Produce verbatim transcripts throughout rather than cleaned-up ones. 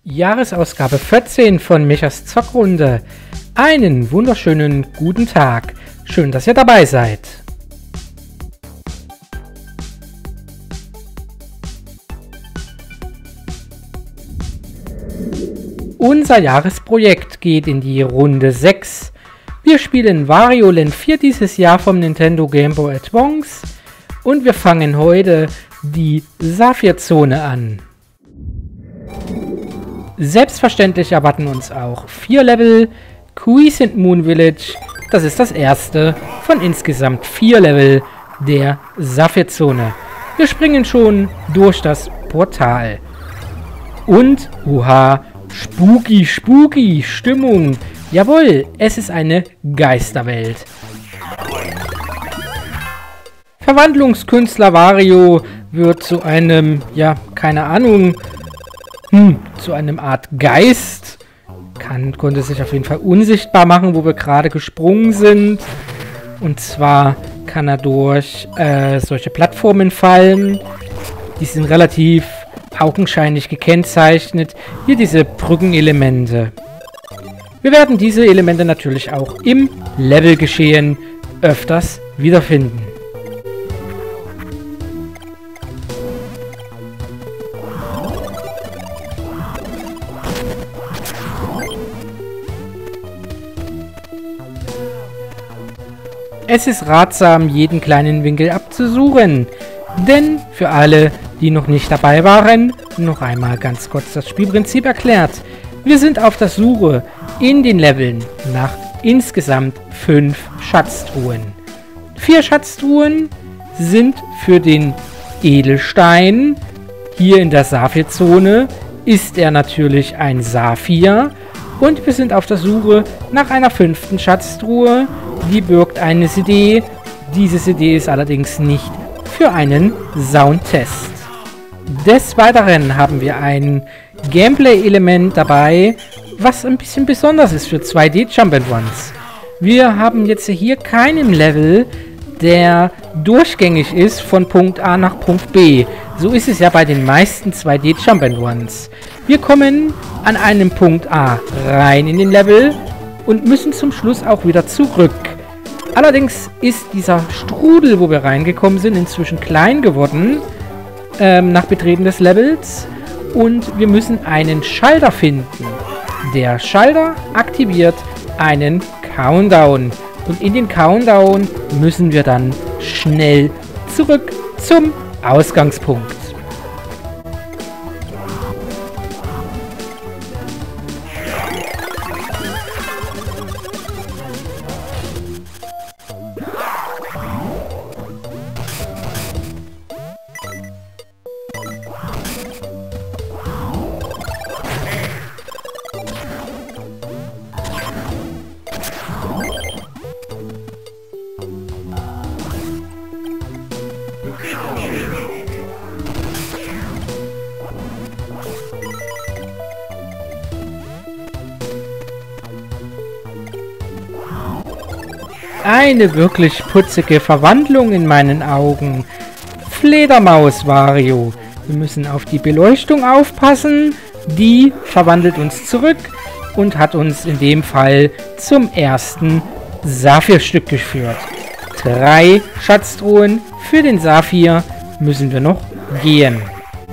Jahresausgabe vierzehn von Michas Zockrunde. Einen wunderschönen guten Tag. Schön, dass ihr dabei seid. Unser Jahresprojekt geht in die Runde sechs. Wir spielen Wario Land vier dieses Jahr vom Nintendo Game Boy Advance und wir fangen heute die Saphirzone an. Selbstverständlich erwarten uns auch vier Level. Crescent Moon Village, das ist das erste von insgesamt vier Level der Saphirzone. Wir springen schon durch das Portal. Und, uha, spooky, spooky Stimmung. Jawohl, es ist eine Geisterwelt. Verwandlungskünstler Wario wird zu einem, ja, keine Ahnung, hm, zu einem Art Geist. Kann, konnte sich auf jeden Fall unsichtbar machen, wo wir gerade gesprungen sind. Und zwar kann er durch äh, solche Plattformen fallen. Die sind relativ augenscheinlich gekennzeichnet. Hier diese Brückenelemente. Wir werden diese Elemente natürlich auch im Levelgeschehen öfters wiederfinden. Es ist ratsam, jeden kleinen Winkel abzusuchen, denn für alle, die noch nicht dabei waren, noch einmal ganz kurz das Spielprinzip erklärt. Wir sind auf der Suche in den Leveln nach insgesamt fünf Schatztruhen. Vier Schatztruhen sind für den Edelstein. Hier in der Saphirzone ist er natürlich ein Saphir. Und wir sind auf der Suche nach einer fünften Schatztruhe. Die birgt eine C D. Diese C D ist allerdings nicht für einen Soundtest. Des Weiteren haben wir ein Gameplay-Element dabei, was ein bisschen besonders ist für zwei D Jump'n'Runs. Wir haben jetzt hier keinen Level, der durchgängig ist von Punkt A nach Punkt B. So ist es ja bei den meisten zwei D Jump'n'Runs. Wir kommen an einem Punkt A rein in den Level und müssen zum Schluss auch wieder zurück. Allerdings ist dieser Strudel, wo wir reingekommen sind, inzwischen klein geworden ähm, nach Betreten des Levels und wir müssen einen Schalter finden. Der Schalter aktiviert einen Countdown und in den Countdown müssen wir dann schnell zurück zum Ausgangspunkt. Eine wirklich putzige Verwandlung in meinen Augen. Fledermaus Wario. Wir müssen auf die Beleuchtung aufpassen. Die verwandelt uns zurück und hat uns in dem Fall zum ersten Saphirstück geführt. Drei Schatztruhen für den Saphir müssen wir noch gehen.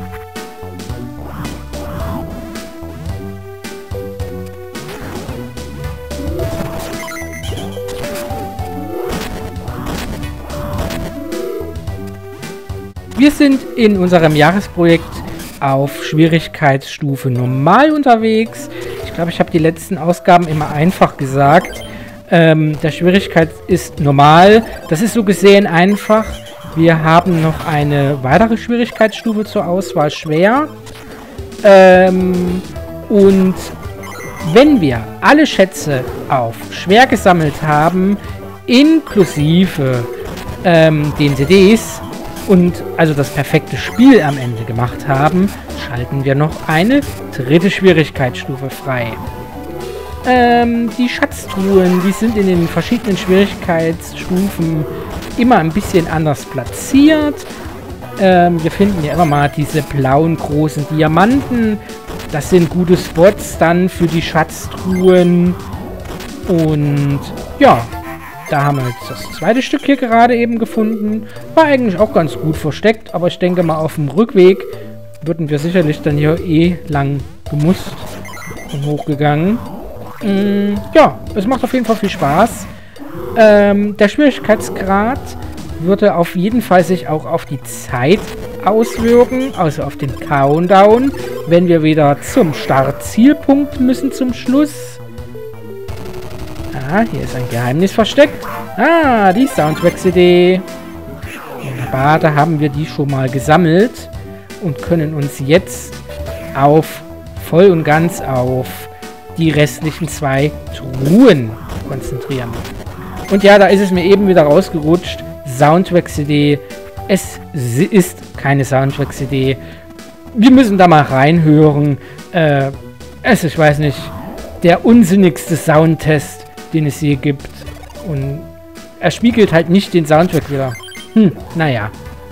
Wir sind in unserem Jahresprojekt auf Schwierigkeitsstufe normal unterwegs. Ich glaube, ich habe die letzten Ausgaben immer einfach gesagt. Ähm, der Schwierigkeit ist normal. Das ist so gesehen einfach. Wir haben noch eine weitere Schwierigkeitsstufe zur Auswahl, schwer. Ähm, und wenn wir alle Schätze auf schwer gesammelt haben, inklusive ähm, den C Ds, und also das perfekte Spiel am Ende gemacht haben, schalten wir noch eine dritte Schwierigkeitsstufe frei. Ähm, die Schatztruhen, die sind in den verschiedenen Schwierigkeitsstufen immer ein bisschen anders platziert. Ähm, wir finden ja immer mal diese blauen großen Diamanten das sind gute Spots dann für die Schatztruhen. Und ja, da haben wir jetzt das zweite Stück hier gerade eben gefunden. War eigentlich auch ganz gut versteckt, aber ich denke mal auf dem Rückweg würden wir sicherlich dann hier eh lang gemusst und hochgegangen. Mm, ja, es macht auf jeden Fall viel Spaß. Ähm, der Schwierigkeitsgrad würde auf jeden Fall sich auch auf die Zeit auswirken, also auf den Countdown, wenn wir wieder zum Startzielpunkt müssen zum Schluss. Ah, hier ist ein Geheimnis versteckt. Ah, die Soundtrack-C D. Wunderbar, da haben wir die schon mal gesammelt und können uns jetzt auf, voll und ganz auf die restlichen zwei Truhen konzentrieren. Und ja, da ist es mir eben wieder rausgerutscht. Soundtrack-C D. Es ist keine Soundtrack-C D. Wir müssen da mal reinhören. Äh, es ist, ich weiß nicht, der unsinnigste Soundtest, den es je gibt. Und er spiegelt halt nicht den Soundtrack wieder. Hm, naja.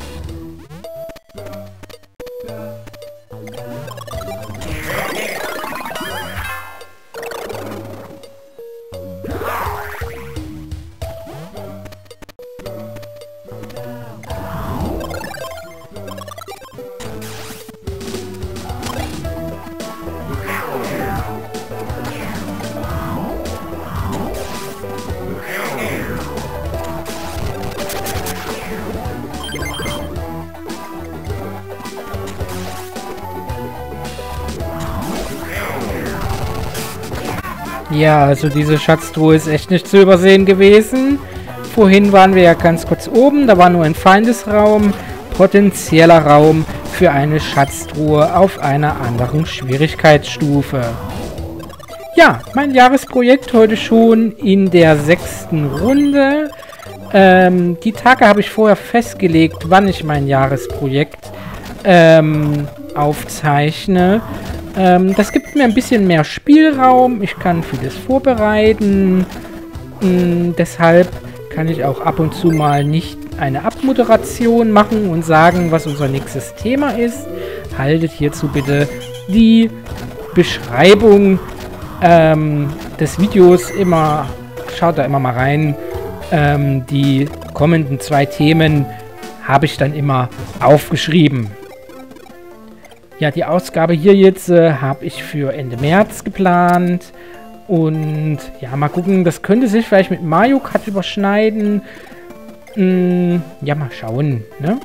Ja, also diese Schatztruhe ist echt nicht zu übersehen gewesen. Vorhin waren wir ja ganz kurz oben, da war nur ein Feindesraum, potenzieller Raum für eine Schatztruhe auf einer anderen Schwierigkeitsstufe. Ja, mein Jahresprojekt heute schon in der sechsten Runde. Ähm, die Tage habe ich vorher festgelegt, wann ich mein Jahresprojekt ähm, aufzeichne. Ähm, das gibt mir ein bisschen mehr Spielraum. Ich kann vieles vorbereiten. Ähm, deshalb kann ich auch ab und zu mal nicht eine Abmoderation machen und sagen, was unser nächstes Thema ist. Haltet hierzu bitte die Beschreibung ähm, des Videos immer, schaut da immer mal rein. Ähm, die kommenden zwei Themen habe ich dann immer aufgeschrieben. Ja, die Ausgabe hier jetzt äh, habe ich für Ende März geplant. Und ja, mal gucken, das könnte sich vielleicht mit Mario Kart überschneiden. Mm, ja, mal schauen, ne?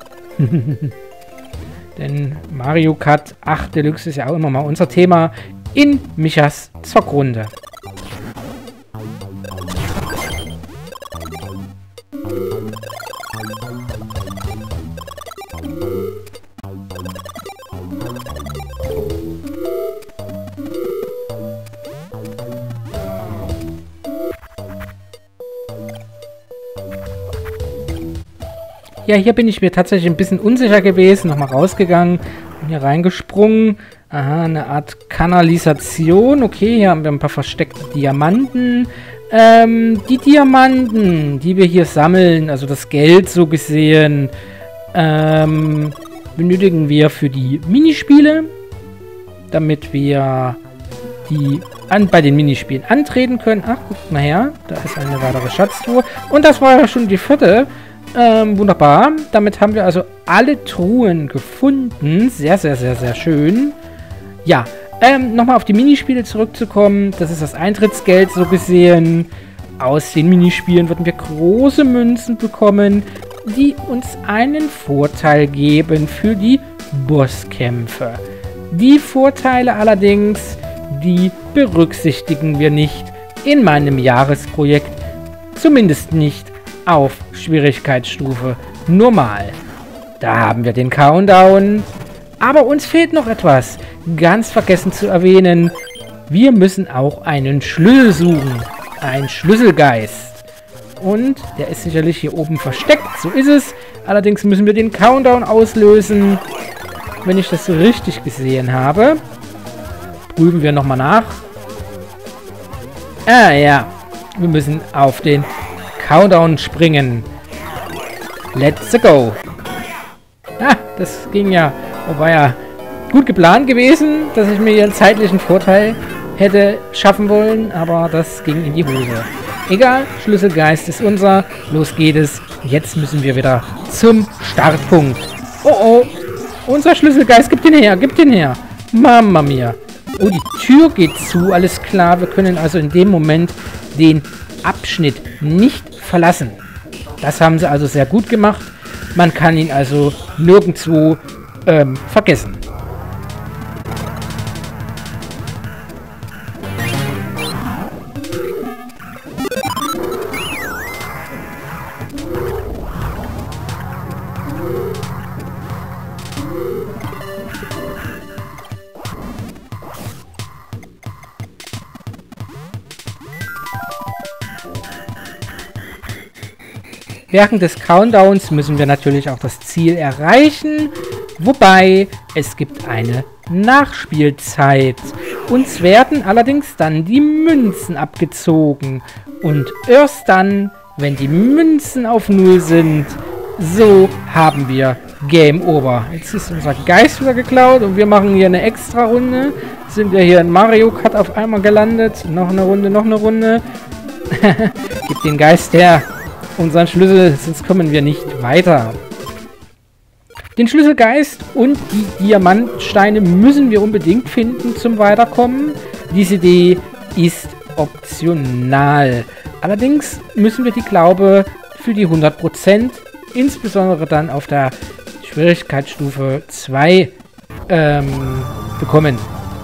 Denn Mario Kart acht Deluxe ist ja auch immer mal unser Thema in Michas Zockrunde. Ja, hier bin ich mir tatsächlich ein bisschen unsicher gewesen. Nochmal rausgegangen und hier reingesprungen. Aha, eine Art Kanalisation. Okay, hier haben wir ein paar versteckte Diamanten. Ähm, die Diamanten, die wir hier sammeln, also das Geld so gesehen, ähm, benötigen wir für die Minispiele, damit wir die an, bei den Minispielen antreten können. Ach, guckt mal her, da ist eine weitere Schatztruhe. Und das war ja schon die vierte. Ähm, wunderbar. Damit haben wir also alle Truhen gefunden. Sehr, sehr, sehr, sehr schön. Ja, ähm, nochmal auf die Minispiele zurückzukommen. Das ist das Eintrittsgeld so gesehen. Aus den Minispielen würden wir große Münzen bekommen, die uns einen Vorteil geben für die Bosskämpfe. Die Vorteile allerdings, die berücksichtigen wir nicht in meinem Jahresprojekt. Zumindest nicht auf Schwierigkeitsstufe normal. Da haben wir den Countdown. Aber uns fehlt noch etwas. Ganz vergessen zu erwähnen. Wir müssen auch einen Schlüssel suchen. Ein Schlüsselgeist. Und der ist sicherlich hier oben versteckt. So ist es. Allerdings müssen wir den Countdown auslösen. Wenn ich das so richtig gesehen habe. Prüfen wir nochmal nach. Ah ja. Wir müssen auf den Countdown springen. Let's go. Ah, das ging ja. Wobei ja. gut geplant gewesen, dass ich mir hier einen zeitlichen Vorteil hätte schaffen wollen, aber das ging in die Hose. Egal, Schlüsselgeist ist unser. Los geht es. Jetzt müssen wir wieder zum Startpunkt. Oh oh, unser Schlüsselgeist, gib den her, gib den her. Mama mia. Oh, die Tür geht zu, alles klar. Wir können also in dem Moment den Abschnitt nicht verlassen. Das haben sie also sehr gut gemacht. Man kann ihn also nirgendwo ähm, vergessen. Während des Countdowns müssen wir natürlich auch das Ziel erreichen, wobei es gibt eine Nachspielzeit. Uns werden allerdings dann die Münzen abgezogen und erst dann, wenn die Münzen auf Null sind, so haben wir Game Over. Jetzt ist unser Geist wieder geklaut und wir machen hier eine extra Runde. Sind wir hier in Mario Kart auf einmal gelandet. Noch eine Runde, noch eine Runde. Gib den Geist her. Unseren Schlüssel, sonst kommen wir nicht weiter. Den Schlüsselgeist und die Diamantsteine müssen wir unbedingt finden zum Weiterkommen. Diese Idee ist optional. Allerdings müssen wir die Glaube für die hundert Prozent, insbesondere dann auf der Schwierigkeitsstufe zwei, ähm, bekommen.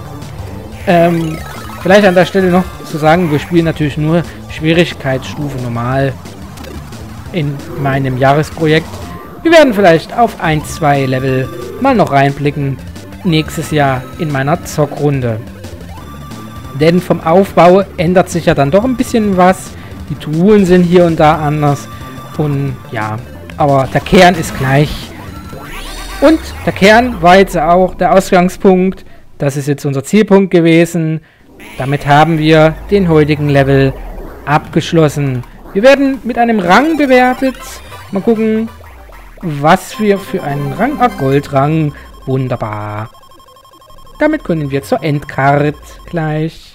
Ähm, vielleicht an der Stelle noch zu sagen, wir spielen natürlich nur Schwierigkeitsstufe normal in meinem Jahresprojekt. Wir werden vielleicht auf ein, zwei Level mal noch reinblicken nächstes Jahr in meiner Zockrunde. Denn vom Aufbau ändert sich ja dann doch ein bisschen was. Die Truhen sind hier und da anders. Und ja, aber der Kern ist gleich. Und der Kern war jetzt auch der Ausgangspunkt. Das ist jetzt unser Zielpunkt gewesen. Damit haben wir den heutigen Level abgeschlossen. Wir werden mit einem Rang bewertet. Mal gucken, was wir für einen Rang... Ah, Goldrang. Wunderbar. Damit können wir zur Endcard gleich.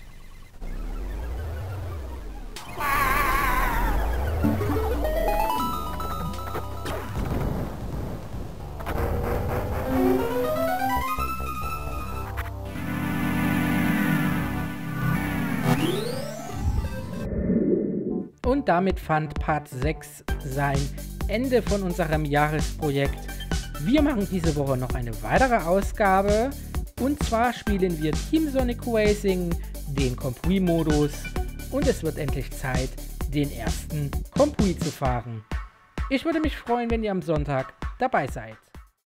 Und damit fand Part sechs sein Ende von unserem Jahresprojekt. Wir machen diese Woche noch eine weitere Ausgabe. Und zwar spielen wir Team Sonic Racing, den Compris-Modus. Und es wird endlich Zeit, den ersten Compris zu fahren. Ich würde mich freuen, wenn ihr am Sonntag dabei seid.